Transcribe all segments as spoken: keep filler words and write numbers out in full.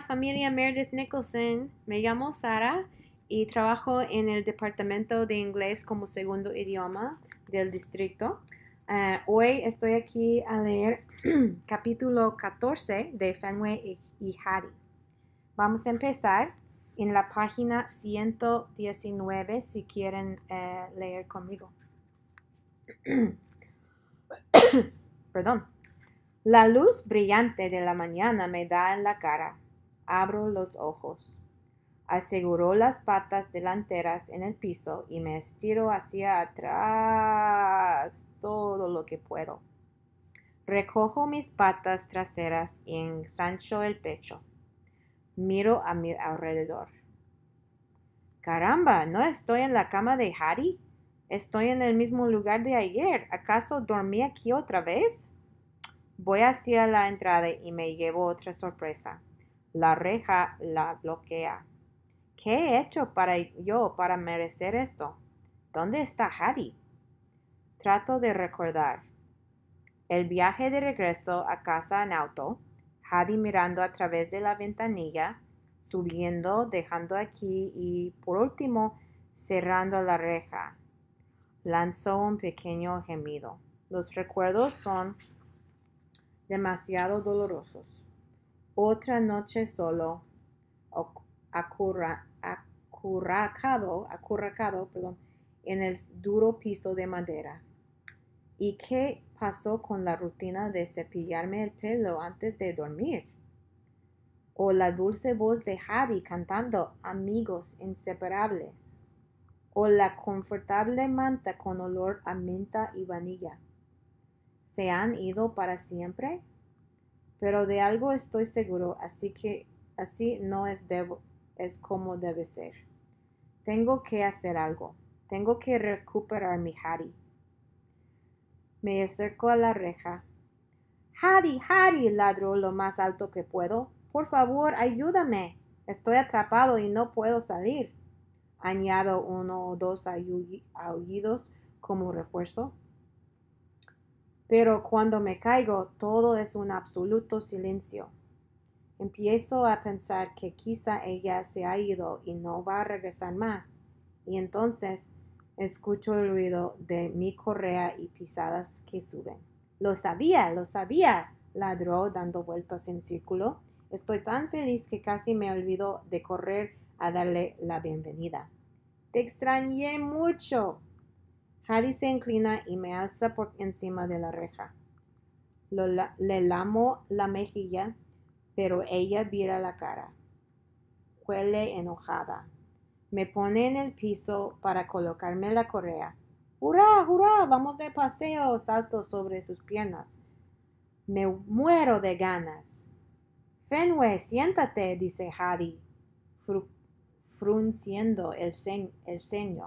Familia Meredith Nicholson, me llamo Sara y trabajo en el departamento de inglés como segundo idioma del distrito. Uh, hoy estoy aquí a leer capítulo catorce de Fenway y, y Hattie. Vamos a empezar en la página ciento diecinueve si quieren uh, leer conmigo. Perdón. La luz brillante de la mañana me da en la cara. Abro los ojos. Aseguro las patas delanteras en el piso y me estiro hacia atrás todo lo que puedo. Recojo mis patas traseras y ensancho el pecho. Miro a mi alrededor. Caramba, ¿no estoy en la cama de Hattie? Estoy en el mismo lugar de ayer. ¿Acaso dormí aquí otra vez? Voy hacia la entrada y me llevo otra sorpresa. La reja la bloquea. ¿Qué he hecho para yo para merecer esto? ¿Dónde está Hattie? Trato de recordar. El viaje de regreso a casa en auto, Hattie mirando a través de la ventanilla, subiendo, dejando aquí y, por último, cerrando la reja. Lanzó un pequeño gemido. Los recuerdos son demasiado dolorosos. Otra noche solo, acurra, acurracado, acurracado perdón, en el duro piso de madera. ¿Y qué pasó con la rutina de cepillarme el pelo antes de dormir? O la dulce voz de Hattie cantando Amigos inseparables. O la confortable manta con olor a menta y vanilla. ¿Se han ido para siempre? Pero de algo estoy seguro, así que así no es, debo, es como debe ser. Tengo que hacer algo. Tengo que recuperar mi Hattie. Me acerco a la reja. Hattie, Hattie, ladró lo más alto que puedo. Por favor, ayúdame. Estoy atrapado y no puedo salir. Añado uno o dos aullidos como refuerzo. Pero cuando me caigo, todo es un absoluto silencio. Empiezo a pensar que quizá ella se ha ido y no va a regresar más. Y entonces escucho el ruido de mi correa y pisadas que suben. Lo sabía, lo sabía, ladró dando vueltas en círculo. Estoy tan feliz que casi me olvido de correr a darle la bienvenida. Te extrañé mucho. Hattie se inclina y me alza por encima de la reja. Lo, la, le lamo la mejilla, pero ella vira la cara. Huele enojada. Me pone en el piso para colocarme la correa. ¡Hurra, hurra! ¡Vamos de paseo! Salto sobre sus piernas. Me muero de ganas. Fenway, siéntate, dice Hattie, fru frunciendo el, ce el ceño.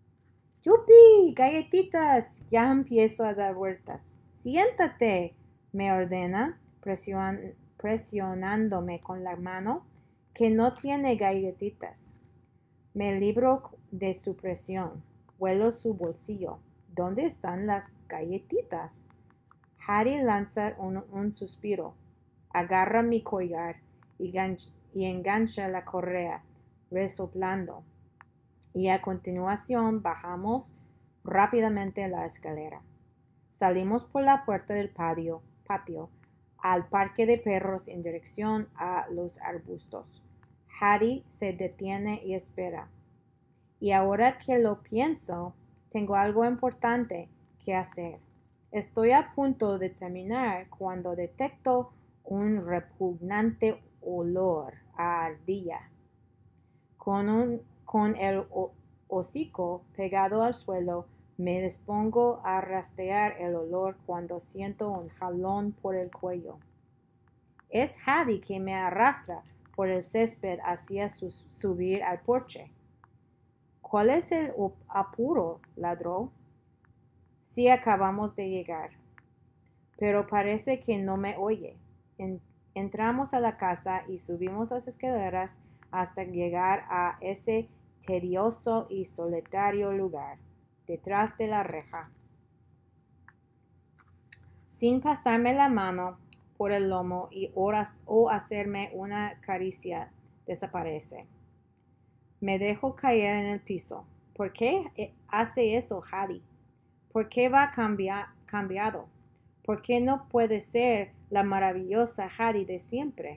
¡Yupi! ¡Galletitas! Ya empiezo a dar vueltas. ¡Siéntate!, me ordena, presion presionándome con la mano, que no tiene galletitas. Me libro de su presión. Huelo su bolsillo. ¿Dónde están las galletitas? Hattie lanza un, un suspiro. Agarra mi collar y, y engancha la correa, resoplando. Y a continuación bajamos rápidamente la escalera. Salimos por la puerta del patio, patio al parque de perros en dirección a los arbustos. Hattie se detiene y espera. Y ahora que lo pienso, tengo algo importante que hacer. Estoy a punto de terminar cuando detecto un repugnante olor a ardilla. Con, un, con el hocico pegado al suelo, me dispongo a rastrear el olor cuando siento un jalón por el cuello. Es Hattie que me arrastra por el césped hacia su, subir al porche. ¿Cuál es el apuro? Ladró. Sí, acabamos de llegar. Pero parece que no me oye. En, entramos a la casa y subimos las escaleras hasta llegar a ese tedioso y solitario lugar, detrás de la reja. Sin pasarme la mano por el lomo y horas, o hacerme una caricia, desaparece. Me dejo caer en el piso. ¿Por qué hace eso, Hadi? ¿Por qué va cambiar, cambiado? ¿Por qué no puede ser la maravillosa Hadi de siempre?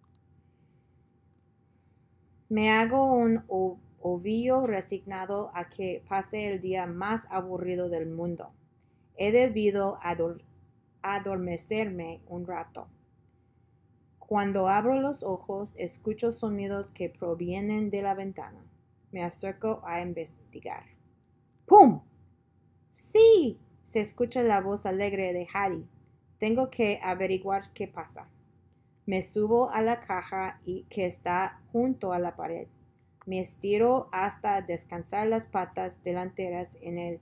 Me hago un ovillo resignado a que pase el día más aburrido del mundo. He debido ador adormecerme un rato. Cuando abro los ojos, escucho sonidos que provienen de la ventana. Me acerco a investigar. ¡Pum! ¡Sí! Se escucha la voz alegre de Hadi. Tengo que averiguar qué pasa. Me subo a la caja y que está junto a la pared. Me estiro hasta descansar las patas delanteras en el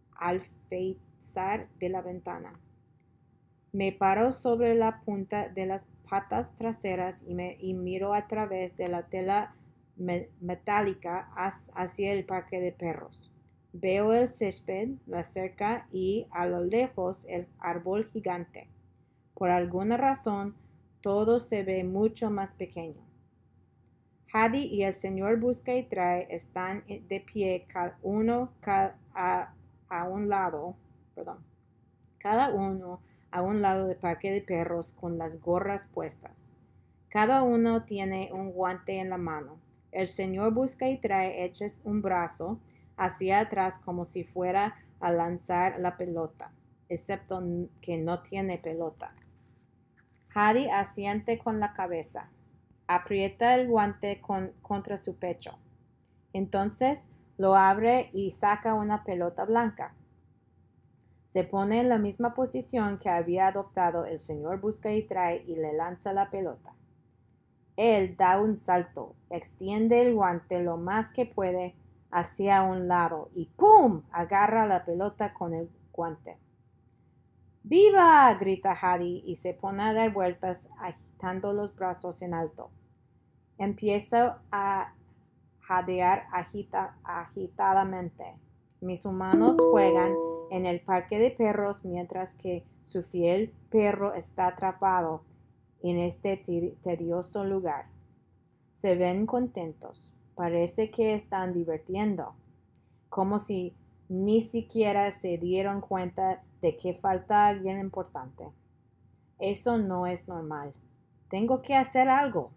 alféizar de la ventana. Me paro sobre la punta de las patas traseras y, me, y miro a través de la tela me, metálica hacia el parque de perros. Veo el césped, la cerca y a lo lejos el árbol gigante. Por alguna razón, todo se ve mucho más pequeño. Hadi y el señor Busca y Trae están de pie cada uno cada, a, a un lado, perdón, cada uno a un lado del parque de perros con las gorras puestas. Cada uno tiene un guante en la mano. El señor Busca y Trae echa un brazo hacia atrás como si fuera a lanzar la pelota, excepto que no tiene pelota. Hadi asiente con la cabeza. Aprieta el guante con, contra su pecho. Entonces lo abre y saca una pelota blanca. Se pone en la misma posición que había adoptado el señor Busca y Trae y le lanza la pelota. Él da un salto, extiende el guante lo más que puede hacia un lado y ¡pum! Agarra la pelota con el guante. ¡Viva! Grita Hadi y se pone a dar vueltas agitando los brazos en alto. Empieza a jadear agita, agitadamente. Mis humanos juegan en el parque de perros mientras que su fiel perro está atrapado en este tedioso lugar. Se ven contentos. Parece que están divirtiendo, como si ni siquiera se dieron cuenta de que falta alguien importante. Eso no es normal. Tengo que hacer algo.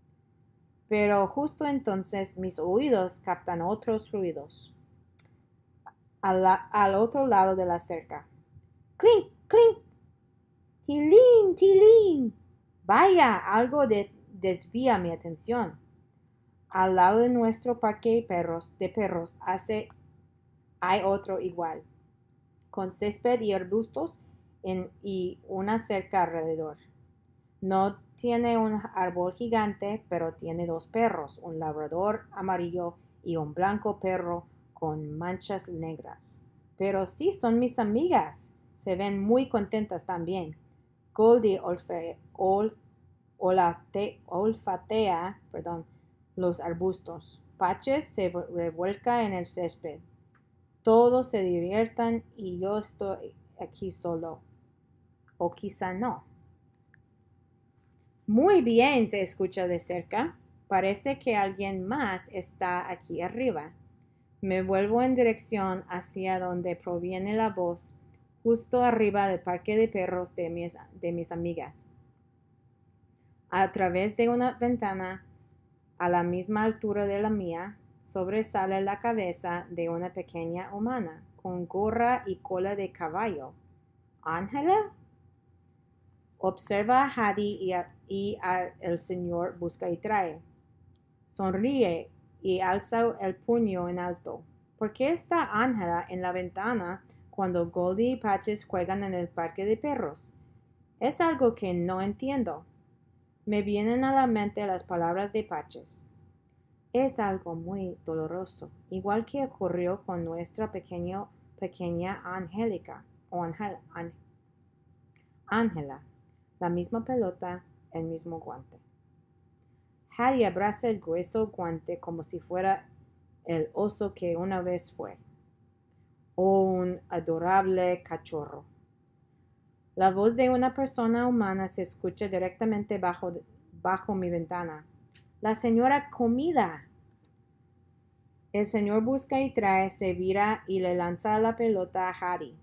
Pero justo entonces mis oídos captan otros ruidos. Al, al otro lado de la cerca. ¡Clink, clink! ¡Tilín, tilín! Vaya, algo de, desvía mi atención. Al lado de nuestro parque de perros, de perros hace, hay otro igual, con césped y arbustos en, y una cerca alrededor. No tiene un árbol gigante, pero tiene dos perros, un labrador amarillo y un blanco perro con manchas negras. Pero sí son mis amigas. Se ven muy contentas también. Goldie olfe, ol, olate, olfatea perdón, los arbustos. Patches se revuelca en el césped. Todos se diviertan y yo estoy aquí solo. O quizá no. Muy bien, se escucha de cerca. Parece que alguien más está aquí arriba. Me vuelvo en dirección hacia donde proviene la voz, justo arriba del parque de perros de mis, de mis amigas. A través de una ventana, a la misma altura de la mía, sobresale la cabeza de una pequeña humana, con gorra y cola de caballo. ¿Ángela? Observa a Hadi y, a, y a el señor Busca y Trae. Sonríe y alza el puño en alto. ¿Por qué está Ángela en la ventana cuando Goldie y Patches juegan en el parque de perros? Es algo que no entiendo. Me vienen a la mente las palabras de Patches. Es algo muy doloroso, igual que ocurrió con nuestra pequeño, pequeña Angélica o Ángela. Ángela. La misma pelota, el mismo guante. Hadi abraza el grueso guante como si fuera el oso que una vez fue, o un adorable cachorro. La voz de una persona humana se escucha directamente bajo, bajo mi ventana. La señora comida. El señor busca y trae, se vira y le lanza la pelota a Hattie.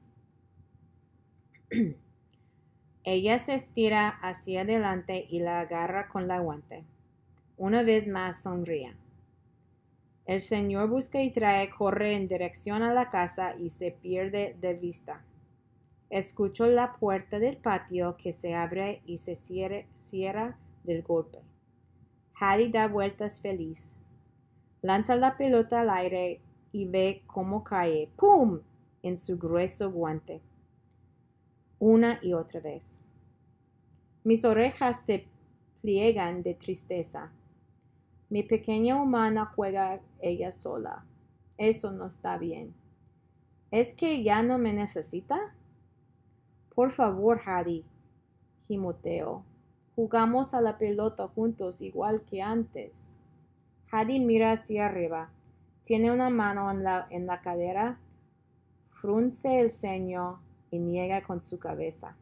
Ella se estira hacia adelante y la agarra con la guante. Una vez más sonríe. El señor busca y trae, corre en dirección a la casa y se pierde de vista. Escucho la puerta del patio que se abre y se cierra, cierra del golpe. Hattie da vueltas feliz. Lanza la pelota al aire y ve cómo cae, ¡pum!, en su grueso guante. Una y otra vez. Mis orejas se pliegan de tristeza. Mi pequeña humana juega ella sola. Eso no está bien. ¿Es que ya no me necesita? Por favor, Hattie, gimoteo. Jugamos a la pelota juntos igual que antes. Hattie mira hacia arriba. Tiene una mano en la, en la cadera, frunce el ceño y niega con su cabeza.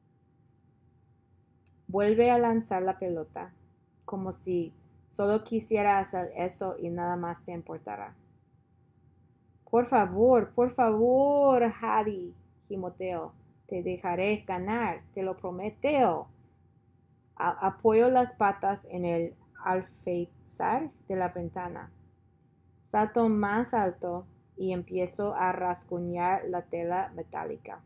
Vuelve a lanzar la pelota, como si solo quisiera hacer eso y nada más te importara. Por favor, por favor, Hattie, gimoteo. Te dejaré ganar, te lo prometo. A- apoyo las patas en el alféizar de la ventana. Salto más alto y empiezo a rasguñar la tela metálica.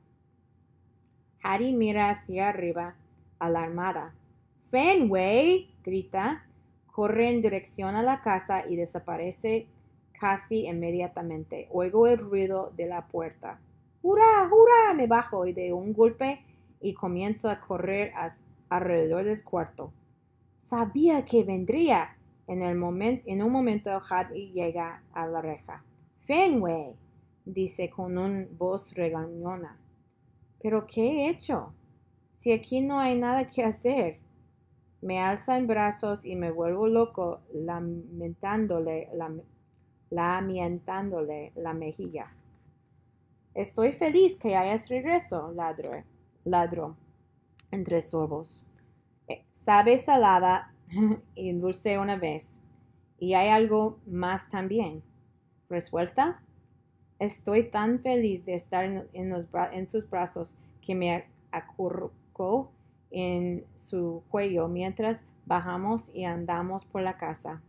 Hattie mira hacia arriba, alarmada. ¡Fenway!, grita. Corre en dirección a la casa y desaparece casi inmediatamente. Oigo el ruido de la puerta. ¡Hurra, hurra! Me bajo y de un golpe y comienzo a correr alrededor del cuarto. Sabía que vendría. En, el moment, en un momento Hattie llega a la reja. Fenway, dice con una voz regañona. ¿Pero qué he hecho? Si aquí no hay nada que hacer. Me alza en brazos y me vuelvo loco lamentándole, lam, lamentándole la mejilla. Estoy feliz que hayas regreso, ladro, ladro, entre sorbos. Eh, sabe salada y dulce una vez. Y hay algo más también. ¿Resuelta? Estoy tan feliz de estar en, en, los, en sus brazos que me acurrucó en su cuello mientras bajamos y andamos por la casa.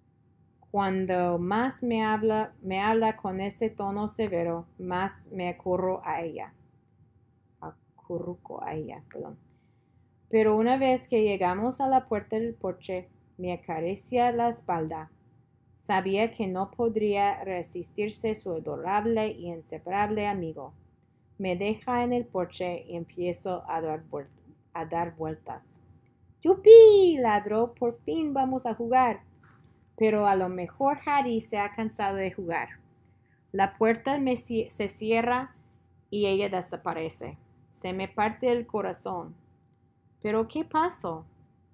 Cuando más me habla, me habla con ese tono severo, más me acurro a ella. Acurruco a ella, perdón. Pero una vez que llegamos a la puerta del porche, me acaricia la espalda. Sabía que no podría resistirse su adorable y inseparable amigo. Me deja en el porche y empiezo a dar, a dar vueltas. ¡Yupi! Ladró. Por fin vamos a jugar. Pero a lo mejor Hattie se ha cansado de jugar. La puerta me, se cierra y ella desaparece. Se me parte el corazón. ¿Pero qué pasó?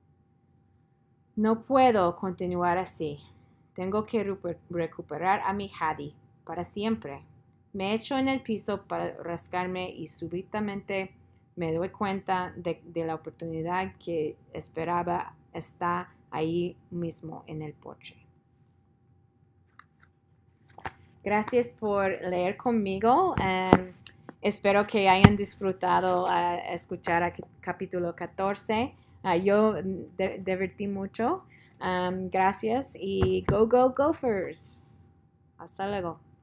No puedo continuar así. Tengo que recuperar a mi Hattie para siempre. Me echo en el piso para rascarme y súbitamente me doy cuenta de, de la oportunidad que esperaba está ahí mismo en el porche. Gracias por leer conmigo. Um, espero que hayan disfrutado uh, escuchar a capítulo catorce. Uh, yo de, divertí mucho. Um, gracias y go, go, Gophers. Hasta luego.